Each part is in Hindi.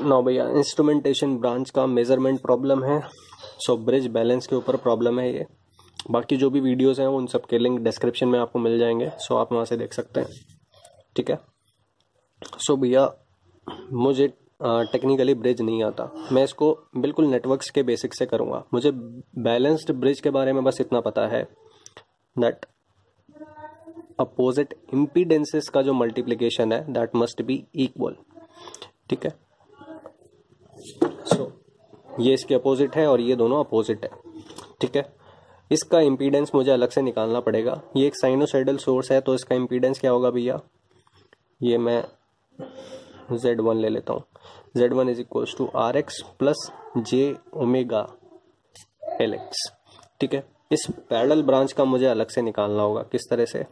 नौ भैया इंस्ट्रूमेंटेशन ब्रांच का मेजरमेंट प्रॉब्लम है। सो ब्रिज बैलेंस के ऊपर प्रॉब्लम है ये। बाकी जो भी वीडियोस हैं उन सब के लिंक डिस्क्रिप्शन में आपको मिल जाएंगे, सो आप वहाँ से देख सकते हैं। ठीक है। सो भैया मुझे टेक्निकली ब्रिज नहीं आता, मैं इसको बिल्कुल नेटवर्क्स के बेसिक से करूँगा। मुझे बैलेंस्ड ब्रिज के बारे में बस इतना पता है दैट अपोजिट इम्पीडेंसेस का जो मल्टीप्लिकेशन है दैट मस्ट बी इक्वल। ठीक है। सो ये इसके अपोजिट है और ये दोनों अपोजिट है। ठीक है। इसका इम्पीडेंस मुझे अलग से निकालना पड़ेगा। ये एक साइनोसाइडल सोर्स है तो इसका इम्पीडेंस क्या होगा भैया, ये मैं Z1 ले लेता हूँ। Z1 is equals to RX plus J omega LX। ठीक है। इस पैरेलल ब्रांच का मुझे अलग से निकालना होगा। किस तरह से,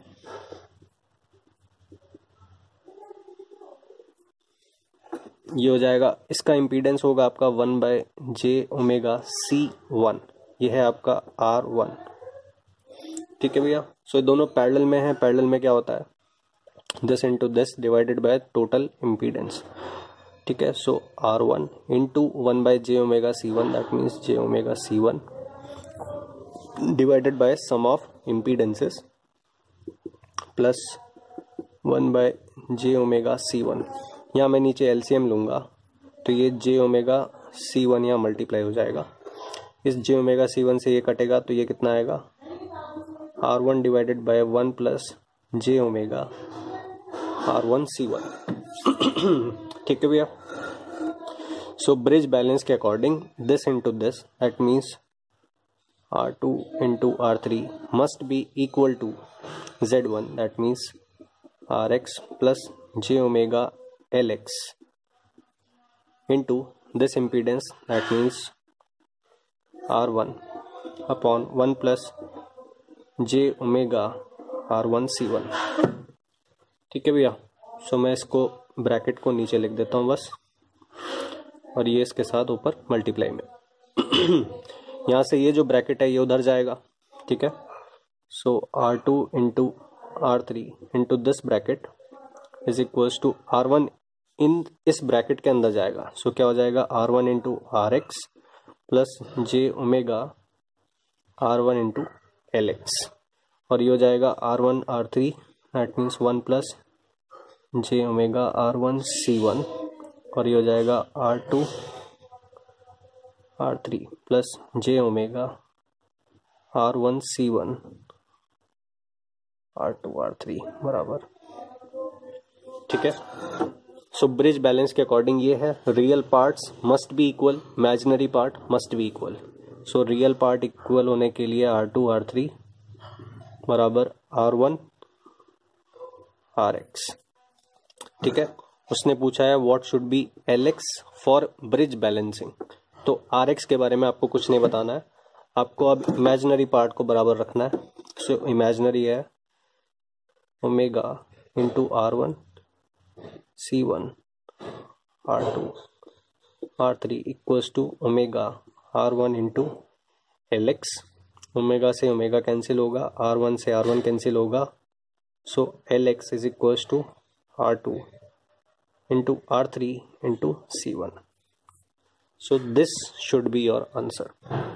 ये हो जाएगा, इसका इम्पीडेंस होगा आपका 1/J ओमेगा C1, ये है आपका R1। ठीक है भैया। सो ये दोनों पैरेलल में है। पैरेलल में क्या होता है, this into this divided by total impedance. ठीक है। So R1 into 1/J omega C1 that means J omega C1 divided by sum of impedances plus 1/J omega C1। यहाँ मैं नीचे एलसीएम लूंगा तो ये J ओमेगा C1 यहाँ मल्टीप्लाई हो जाएगा। इस J ओमेगा C1 से ये कटेगा तो ये कितना आएगा, R1 divided by 1 plus J omega R1 C1। ठीक है भैया। सो ब्रिज बैलेंस के according this into this that means R2 into R3 must be equal to Z1 that means RX plus J omega LX into this impedance that means R1 upon 1 plus J omega R1 C1। ठीक है भैया। सो मैं इसको ब्रैकेट को नीचे लिख देता हूँ बस, और ये इसके साथ ऊपर मल्टीप्लाई में यहाँ से ये जो ब्रैकेट है ये उधर जाएगा। ठीक है। So R2 into R3 into this bracket is equals to R1 इन इस ब्रैकेट के अंदर जाएगा। सो क्या हो जाएगा, R1 into RX plus J omega R1 into LX, और ये हो जाएगा R1 R3 that means 1 plus J omega R1 C1, और ये हो जाएगा R2 R3 plus J omega R1 C1 R2 R3 बराबर। ठीक है। सो ब्रिज बैलेंस के अकॉर्डिंग ये है, real parts must be equal, imaginary part must be equal. So real part equal होने के लिए R2 R3 बराबर R1 RX। ठीक है। उसने पूछा है what should be LX for bridge balancing, तो RX के बारे में आपको कुछ नहीं बताना है, आपको अब इमेजिनरी पार्ट को बराबर रखना है। सो इमेजिनरी है omega into R1 C1 R2 R3 equals to omega R1 into LX। Omega से ओमेगा कैंसिल होगा, R1 से R1 कैंसिल होगा। So LX is equals to R2 into R3 into C1। So this should be your answer.